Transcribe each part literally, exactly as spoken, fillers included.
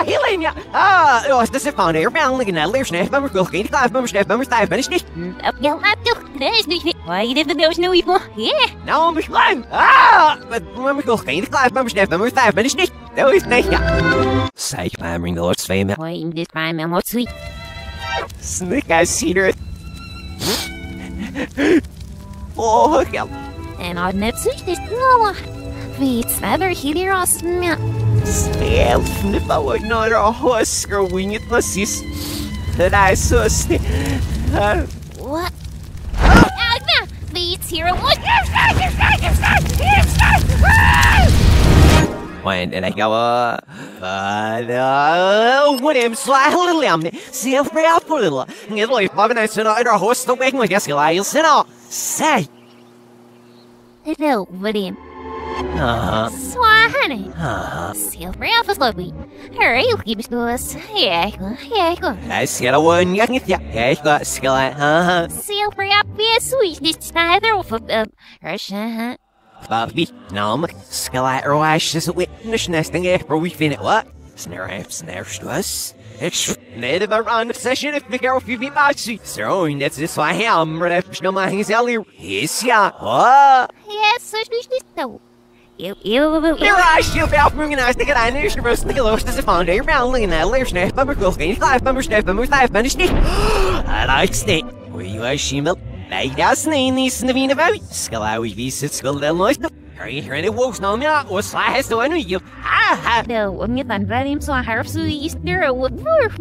Ah, Helena! Ah, eu acho que você falou, eu bem ligo na luz, né? Vamos colocar em classe, vamos né? Vamos estar bem, nicht? Ja, maar toch, dat is niet. Why did the bills know you? Yeah. Não, mas claro! Ah! Vamos colocar em classe, vamos né? Vamos estar bem, nicht? Não, isso nicht, ja. Sei, clammering the Lord's fame. Why in this crime am not sweet? Snick, I see her. Oh, hell. En har net sweet is no. Vet svävar hier oss med. Stel, snippa och några huskar winget precis. Det är så sne... What? Agna! Vet here what? When did I go up? But, uh, what am slightly lamb? See if we are for little. Get like five nights and I host the wing with Escalias and all. Say. Hello, William. Uh-huh. Swahane. Uh-huh. Silver Alpha Slowly. Hurry, you keep to us. Yeah, yeah, go. I see a one young if ya. Yeah, got skill. Uh-huh. Silver Alpha sweet this neither of them. Russia. Bobby, no, skill at or wash is a witness nesting after we finish what? Snare amp, snare to us. It's native around the session if we go if you be boxy. So, that's this why I'm right no mind is earlier. Yes, yeah. What? Yes, such is this though. You, you, you. Here I shoot out moving eyes to get on the first thing lost as a found a round in that layer snap, but we're going five, but we're snap, but we're five, but it's nicht. I like snake. Where you are, Shimel? Like that's name these in the vein about. Skull, I would be sit skull that noise. Are you hearing it? Wolves no me out. What's I has to one with you? Ah ha. No, I'm not very so I have to eat there. What work?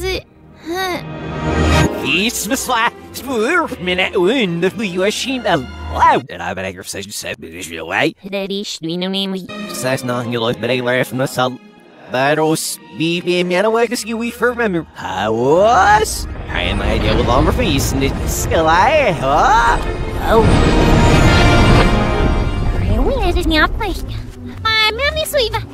Feast the slack. Spur minute wind if you are Shimel. Wow. And I bet I could say you said it is real way. That is, we know name. Says nothing you like, but I learn from the sun. That was be be man away because you we remember. I was. I am idea with longer feast and it's still I. Huh? Oh. Really, it is not like. I'm only sweet.